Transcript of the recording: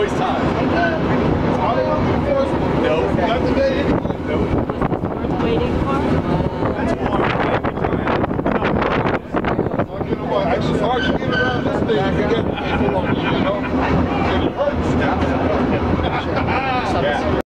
this time. No. Not today. No. Waiting for? That's water. It's just hard to get around this thing. You get, you know, it hurts. Yeah.